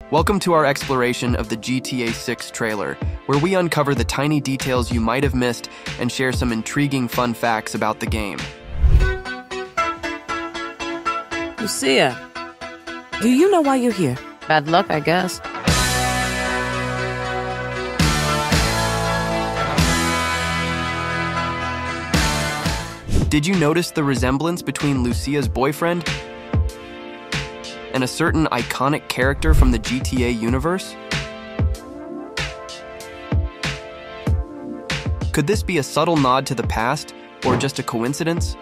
Welcome to our exploration of the GTA 6 trailer, where we uncover the tiny details you might have missed and share some intriguing fun facts about the game. Lucia, do you know why you're here? Bad luck, I guess. Did you notice the resemblance between Lucia's boyfriend and a certain iconic character from the GTA universe? Could this be a subtle nod to the past, or just a coincidence?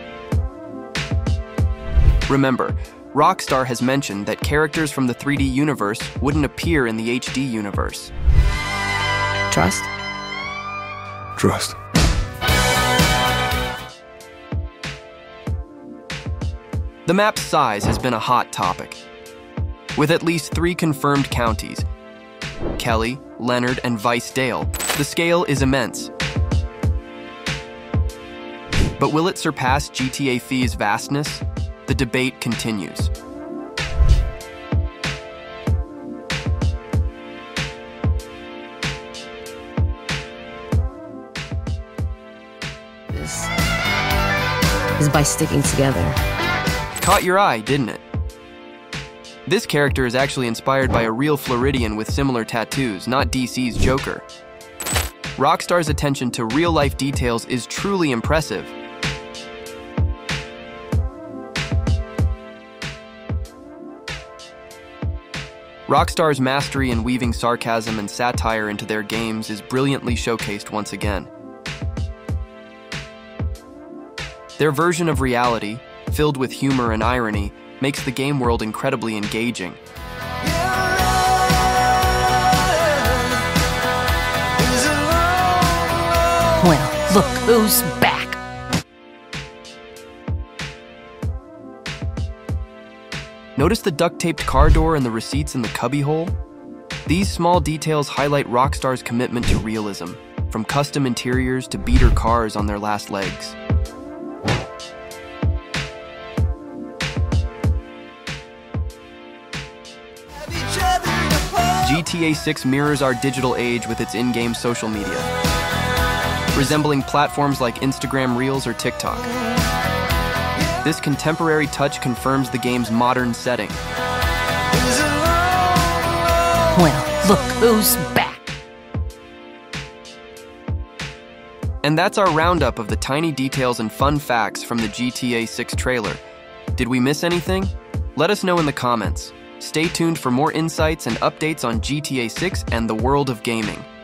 Remember, Rockstar has mentioned that characters from the 3D universe wouldn't appear in the HD universe. Trust? Trust. The map's size has been a hot topic. With at least 3 confirmed counties, Kelly, Leonard, and Vice-Dale, the scale is immense. But will it surpass GTA V's vastness? The debate continues. This is by sticking together. Caught your eye, didn't it? This character is actually inspired by a real Floridian with similar tattoos, not DC's Joker. Rockstar's attention to real-life details is truly impressive. Rockstar's mastery in weaving sarcasm and satire into their games is brilliantly showcased once again. Their version of reality, filled with humor and irony, makes the game world incredibly engaging. Well, look who's back. Notice the duct-taped car door and the receipts in the cubbyhole? These small details highlight Rockstar's commitment to realism, from custom interiors to beater cars on their last legs. GTA 6 mirrors our digital age with its in-game social media, resembling platforms like Instagram Reels or TikTok. This contemporary touch confirms the game's modern setting. Well, look who's back. And that's our roundup of the tiny details and fun facts from the GTA 6 trailer. Did we miss anything? Let us know in the comments. Stay tuned for more insights and updates on GTA 6 and the world of gaming.